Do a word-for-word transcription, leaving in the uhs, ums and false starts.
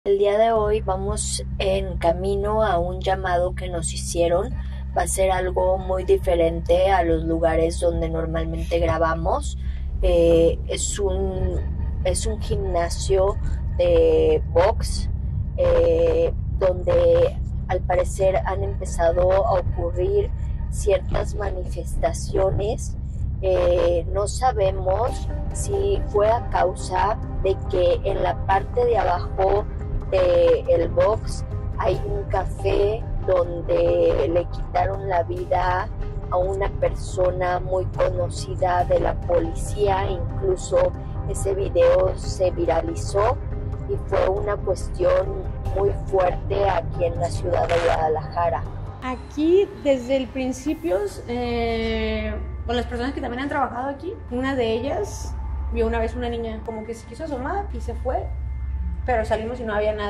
El día de hoy vamos en camino a un llamado que nos hicieron. Va a ser algo muy diferente a los lugares donde normalmente grabamos. Eh, es un, es un gimnasio de box eh, donde al parecer han empezado a ocurrir ciertas manifestaciones. Eh, no sabemos si fue a causa de que en la parte de abajo del box hay un café donde le quitaron la vida a una persona muy conocida de la policía. Incluso ese video se viralizó y fue una cuestión muy fuerte aquí en la ciudad de Guadalajara. Aquí desde el principio, eh, con las personas que también han trabajado aquí, una de ellas vio una vez una niña como que se quiso asomar y se fue, pero salimos y no había nadie.